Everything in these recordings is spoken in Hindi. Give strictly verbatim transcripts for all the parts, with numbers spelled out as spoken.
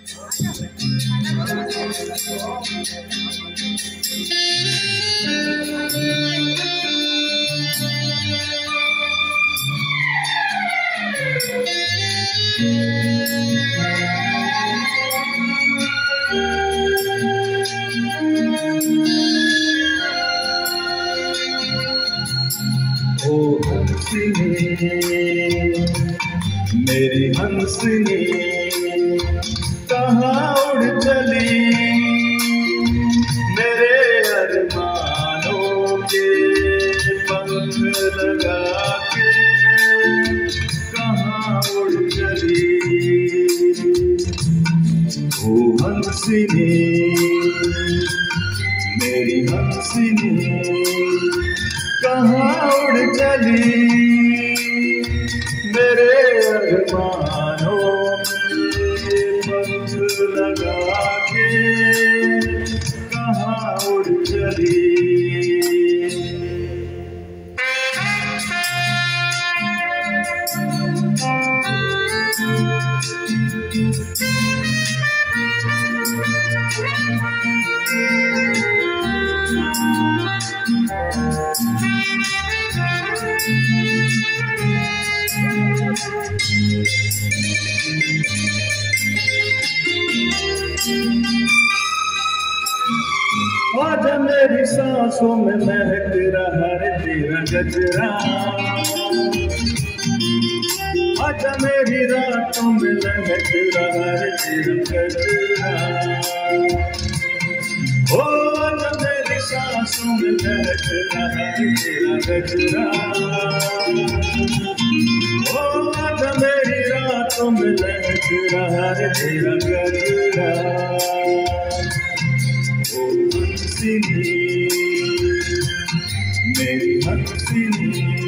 ओ हंसनी मेरी हंसनी कहाँ उड़ चली, मेरे अरमानों के पंख लगा के कहाँ उड़ चली। ओ हंसनी मेरी हंसनी कहाँ उड़ चली, मेरे अरमानों में पंख लगा के कहाँ उड़ चली। आज मेरी सांसों में महक रहा है तेरा गजरा, आज मेरी रातों में महक रहा है तेरा गजरा। ओ आज मेरी सांसों में महक रहा है तेरा गजरा, ओ आज मेरी रातों में महक रहा है तेरा गजरा। मेरी हंसनी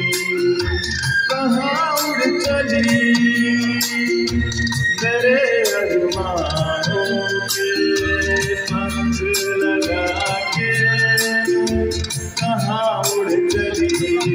कहाँ उड़ चली, मेरे अरमानों के पंख लगा के कहाँ उड़ चली।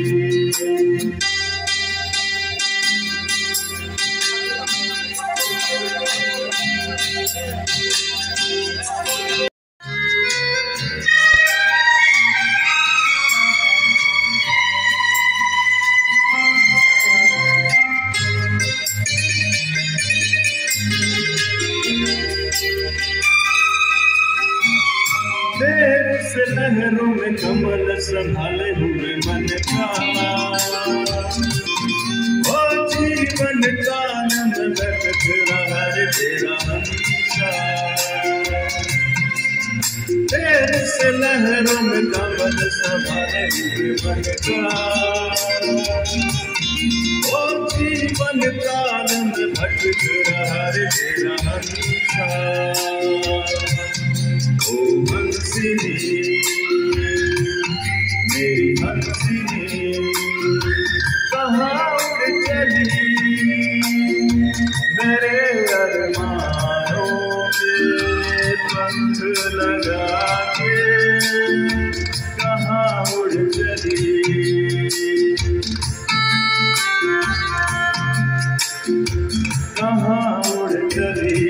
देर से लहरों में कमल संभाले हुए मन का, ओ जीवन काल में लटक रहा है तेरा हंसा। देर से लहरों में कमल संभाले हुए मन का, ओ जीवन काल में भटक रहा है तेरा हंसा। ओ हंसनी मेरी हंसनी कहाँ उड़ चली, मेरे अरमानों में पंख लगा के कहाँ उड़ चली। कहाँ उड़ चली।